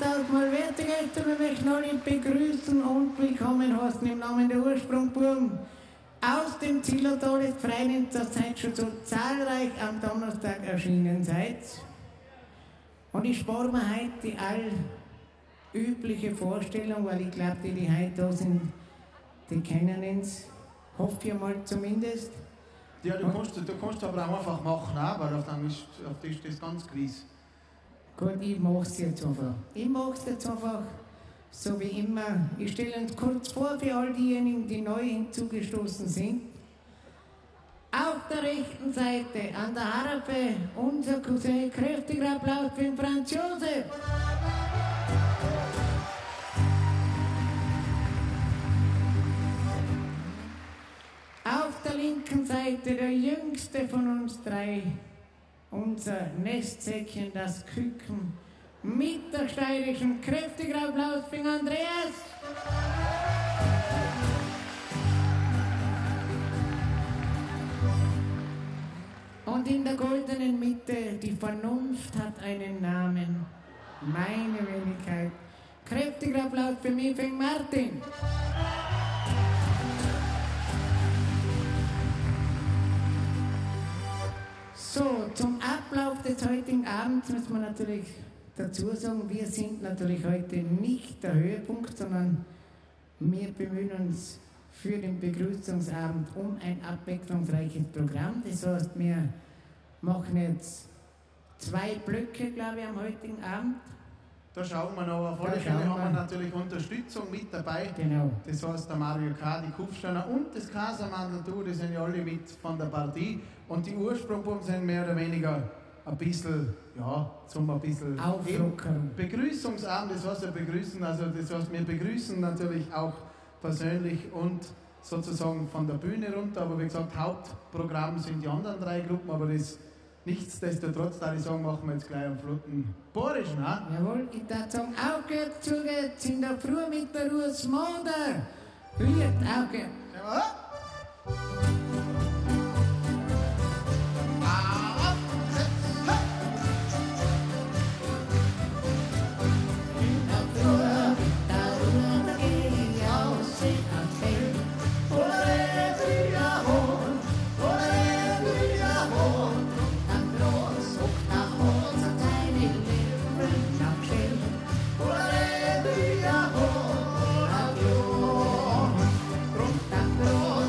tausendmal werte Gäste, wir möchten alle begrüßen und willkommen heißen im Namen der Ursprungbuben aus dem Zillertal des Freilands, das seid schon so zahlreich am Donnerstag erschienen seid. Und ich spare mir heute die allübliche Vorstellung, weil ich glaube, die heute da sind, die kennen uns, hoffe ich mal zumindest. Ja, du kannst aber auch einfach machen, weil auf dich ist das ganz gewiss. Gut, ich mach's jetzt einfach. Ich mach's jetzt einfach so wie immer. Ich stelle uns kurz vor für all diejenigen, die neu hinzugestoßen sind. Auf der rechten Seite an der Harfe unser Cousin, kräftiger Applaus für den Franz Josef. Auf der linken Seite der jüngste von uns drei, unser Nestsäckchen, das Küken, mit der steirischen, kräftiger Applaus für Andreas. Und in der goldenen Mitte, die Vernunft hat einen Namen, meine Wenigkeit. Kräftiger Applaus für mich, für Martin. So, zum Ablauf des heutigen Abends müssen wir natürlich dazu sagen, wir sind natürlich heute nicht der Höhepunkt, sondern wir bemühen uns für den Begrüßungsabend um ein abwechslungsreiches Programm. Das heißt, wir machen jetzt 2 Blöcke, glaube ich, am heutigen Abend. Da schauen wir noch. Auf alle Fälle haben wir natürlich Unterstützung mit dabei. Genau. Das heißt, der Mario K., die Kufsteiner und das Casamandel, die sind ja alle mit von der Partie. Und die Ursprungbuben sind mehr oder weniger ein bisschen, ja, zum ein bisschen auflockern. Begrüßungsabend, das heißt ja begrüßen, also das heißt, wir begrüßen natürlich auch persönlich und sozusagen von der Bühne runter. Aber wie gesagt, Hauptprogramm sind die anderen 3 Gruppen, aber das nichtsdestotrotz, da ich sagen, machen wir jetzt gleich einen flotten Borischen, ne? Jawohl, ich darf sagen, auf geht's, zu geht's, in der Früh mit der Ruhrsmoder. Hüt, auf geht's. Jawohl. Brot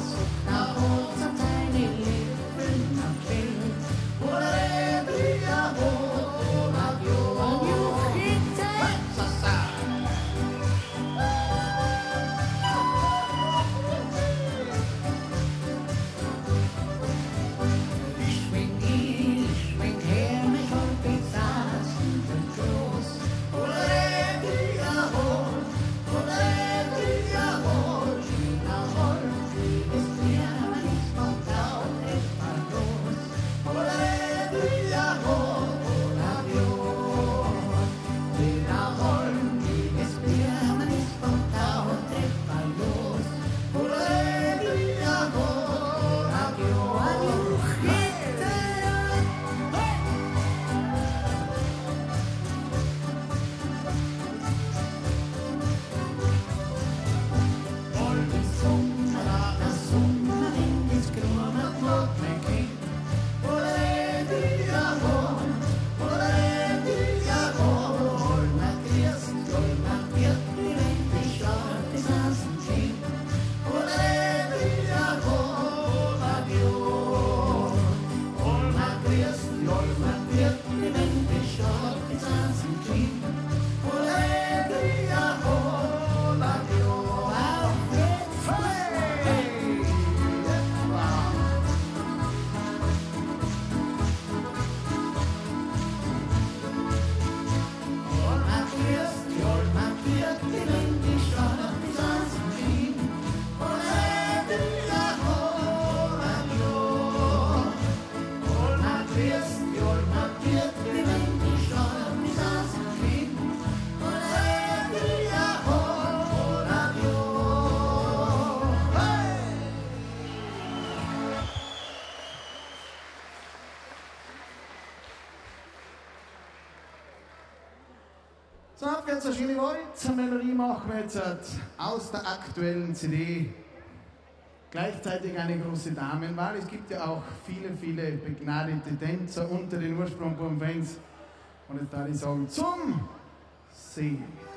So, auf geht's, eine schöne Wahl. Eine Melodie machen wir jetzt aus der aktuellen CD. Gleichzeitig eine große Damenwahl. Es gibt ja auch viele, viele begnadete Tänzer unter den Ursprung-Fans. Und jetzt darf ich sagen, zum See.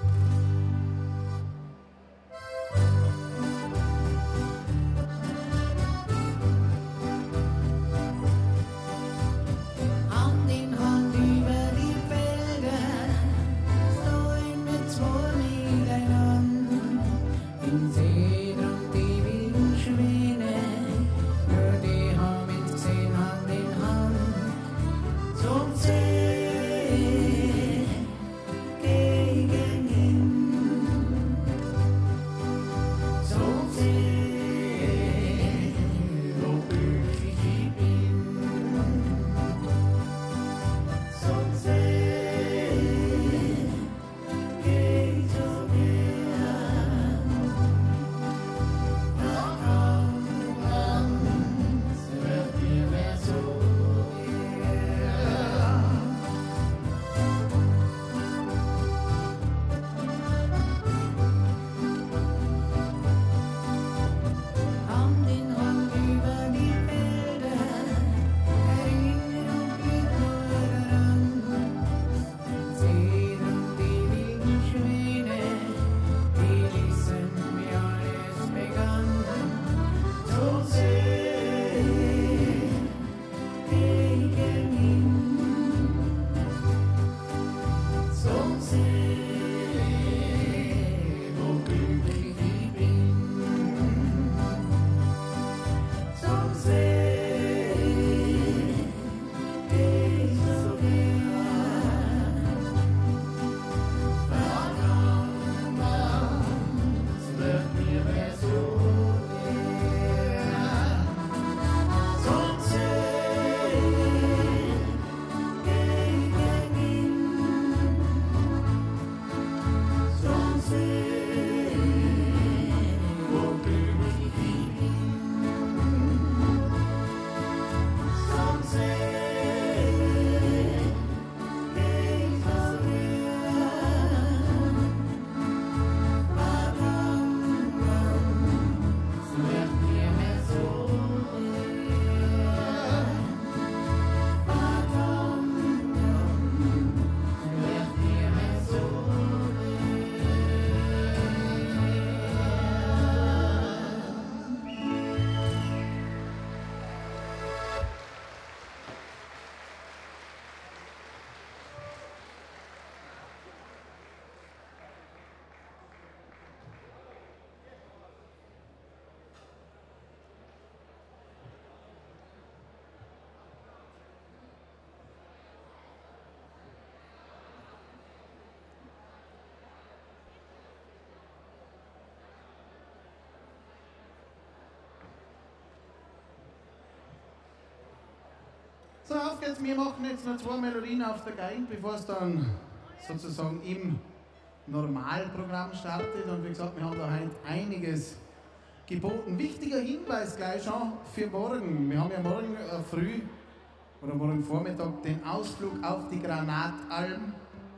So, auf geht's. Wir machen jetzt noch 2 Melodien auf der Geige, bevor es dann sozusagen im Normalprogramm startet. Und wie gesagt, wir haben da heute einiges geboten. Wichtiger Hinweis gleich schon für morgen. Wir haben ja morgen früh oder morgen Vormittag den Ausflug auf die Granatalm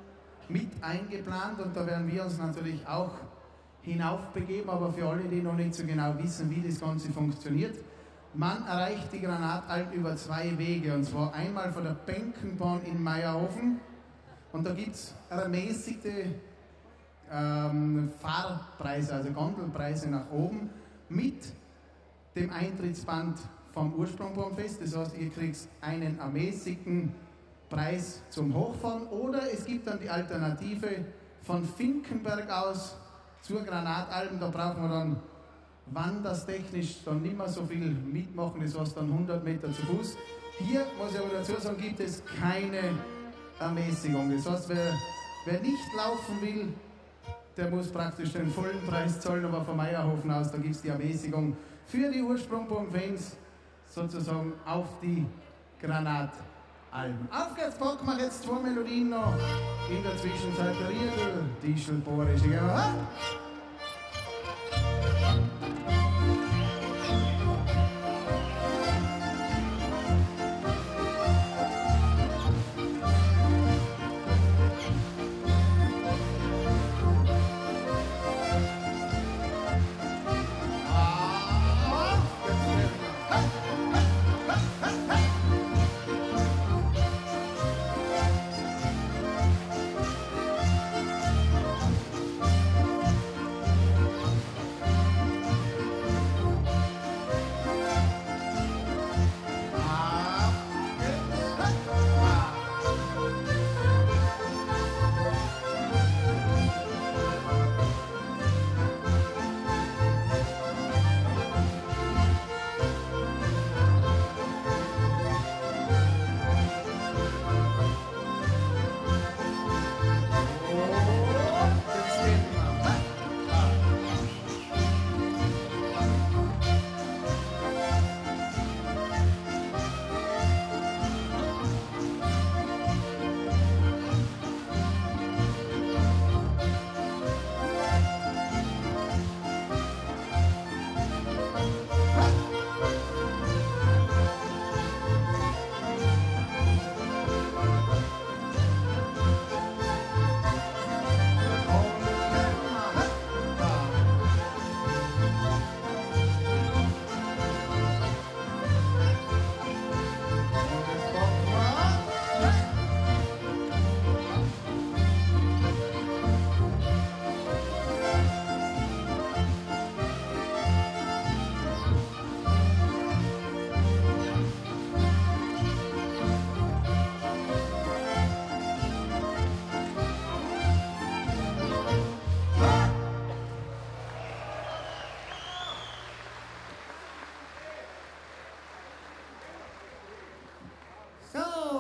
mit eingeplant. Und da werden wir uns natürlich auch hinaufbegeben. Aber für alle, die noch nicht so genau wissen, wie das Ganze funktioniert: Man erreicht die Granatalm über 2 Wege, und zwar einmal von der Benkenbahn in Meierhofen, und da gibt es ermäßigte Fahrpreise, also Gondelpreise nach oben, mit dem Eintrittsband vom Ursprungbaumfest. Das heißt, ihr kriegt einen ermäßigten Preis zum Hochfahren, oder es gibt dann die Alternative von Finkenberg aus zur Granatalm. Da brauchen wir dann wanderstechnisch dann nicht mehr so viel mitmachen, das heißt dann 100 Meter zu Fuß. Hier, muss ich aber dazu sagen, gibt es keine Ermäßigung. Das heißt, wer nicht laufen will, der muss praktisch den vollen Preis zahlen, aber von Meierhofen aus, da gibt es die Ermäßigung für die Ursprung-Fans sozusagen auf die Granatalm. Auf geht's, packen wir jetzt 2 Melodien noch. In der Zwischenzeit der Riedel, die Schelbohrische. Ja.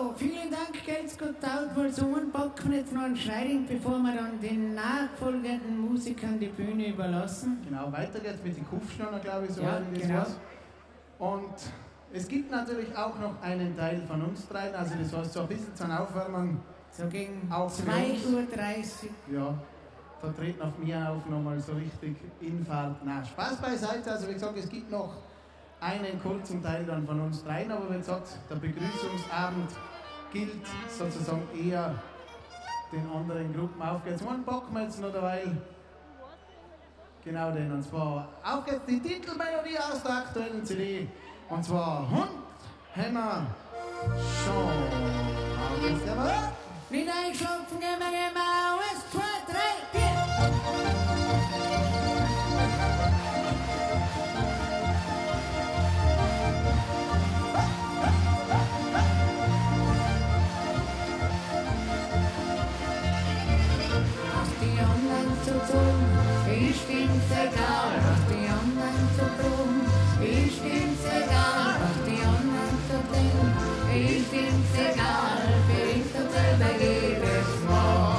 So, vielen Dank, geht's gut out, weil so packen wir jetzt noch ein Schreiring, bevor wir dann den nachfolgenden Musikern die Bühne überlassen. Genau, weiter geht's mit den Kufsteiner, glaube ich, so Ja, das genau. war's. Und es gibt natürlich auch noch einen Teil von uns dreien, also das heißt so ein bisschen zum Aufwärmen. So gegen Auch für 2:30 Uhr. Ja, da treten auf mir auf nochmal so richtig in Fahrt. Na, Spaß beiseite, also wie gesagt, es gibt noch einen kurzen Teil dann von uns dreien, aber wie gesagt, der Begrüßungsabend gilt sozusagen eher den anderen Gruppen. Auf geht's, einen packen wir jetzt noch derweil. Genau den, und zwar auf geht's die Titelmelodie aus der aktuellen CD, und zwar Hund, Hämmer, Schon. Auf geht's, jawohl! Nicht einschlafen, gehen wir, 1, 2, 3, 4. Was die anderen so tun, ich stimmt's egal. Was die anderen so tun, ich stimmt's egal. Was die anderen so denken, ich stimmt's egal. Für ich dasselbe jedes Mal.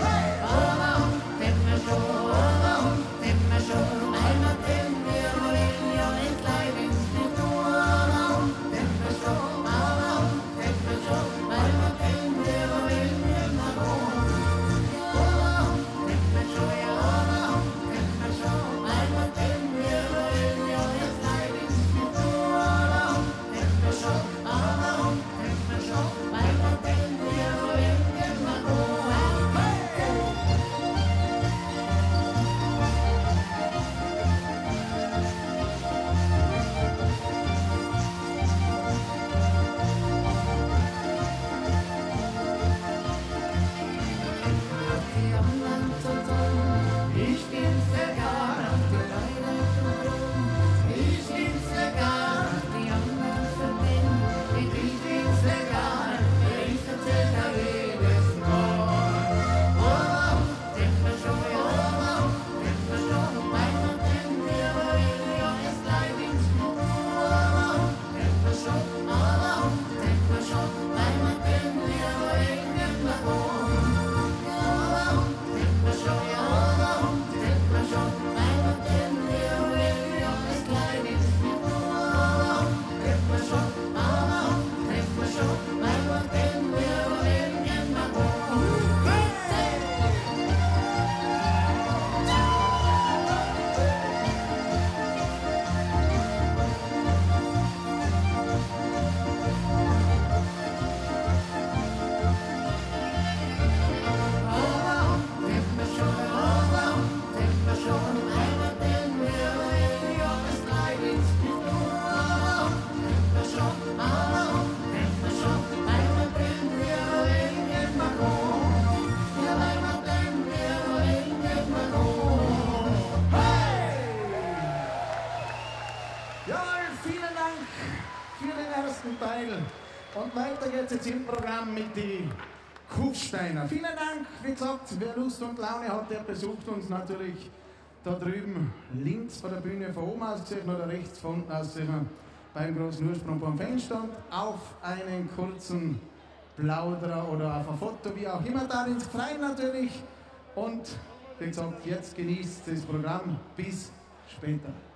Und weiter geht's jetzt im Programm mit den Kufsteiner. Vielen Dank, wie gesagt, wer Lust und Laune hat, der besucht uns natürlich da drüben links von der Bühne, von oben aus gesehen oder rechts von unten aus gesehen, beim großen Ursprung beim Fanstand, auf einen kurzen Plauderer oder auf ein Foto, wie auch immer, da ins Freie natürlich. Und wie gesagt, jetzt genießt das Programm bis später.